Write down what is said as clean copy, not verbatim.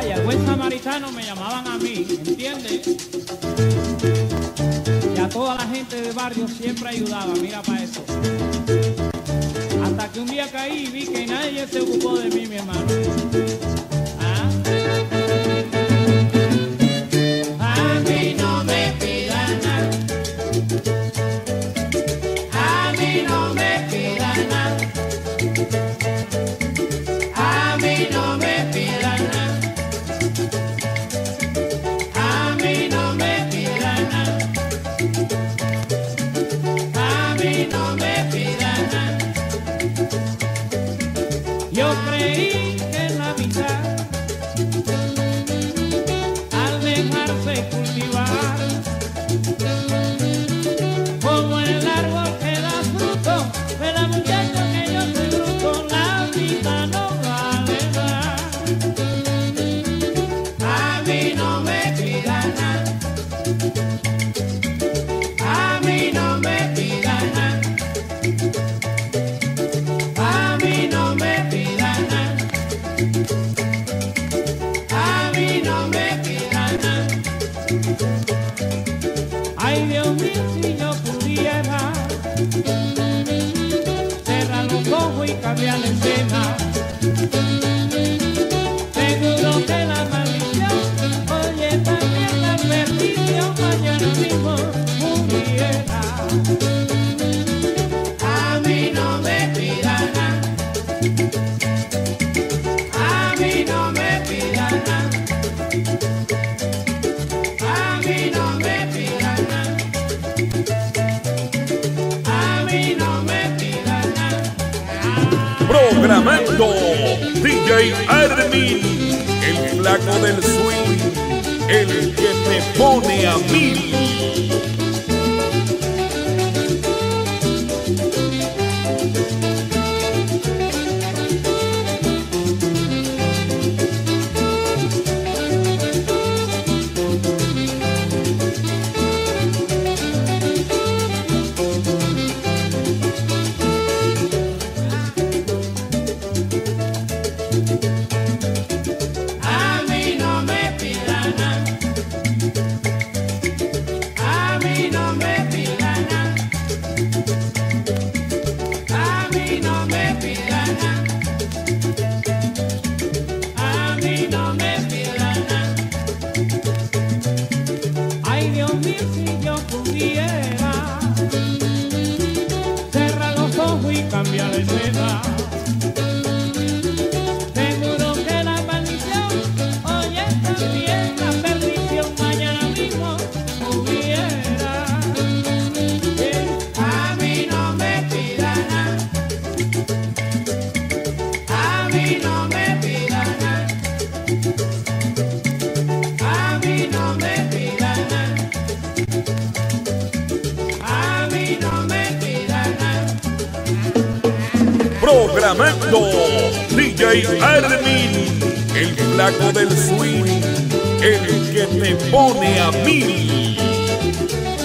y el buen samaritano me llamaban a mí, ¿entiendes? Y a toda la gente del barrio siempre ayudaba, mira para eso. Hasta que un día caí y vi que nadie se ocupó de mí, mi hermano. ¿Ah? A mí no me pidan nada. A mí no me pidan nada. A mí no me pidan nada. A mí no me pidan nada. A mí no me pidan nada. Yo creí que la vida, al dejarse cultivar, como el árbol que da fruto, pero muchacho que yo soy bruto, la vida no vale nada. A mí no me pidan nada. A mí no me pidan nada. A mí no me pidan nada. A mí no me pidan nada. Ay, Dios mío, si yo pudiera cerrar los ojos y cambiar la escena, seguro que la maldición, oye, también la perdición, mañana mismo muriera. A mí no me pidan nada. A mí no me pidan nada. A mí no me pidan nada. A mí no me pidan nada. Programando DJ Armin, el flaco del swing, el que me pone a mil. A mí no me pidan nada. A mí no me pidan nada. A mí no me pidan nada. A mí no me pidan nada. Ay, Dios mío, si yo pudiera cerrar los ojos y cambiar de escena, seguro que la maldición, oye, también la perdición, mañana mismo hubiera. A mí no me pidan nada. A mí no me pidan nada. A mí no me pidan nada. A mí no me pidan nada. Programando DJ Armin, el flaco del swing, el que me pone a mil.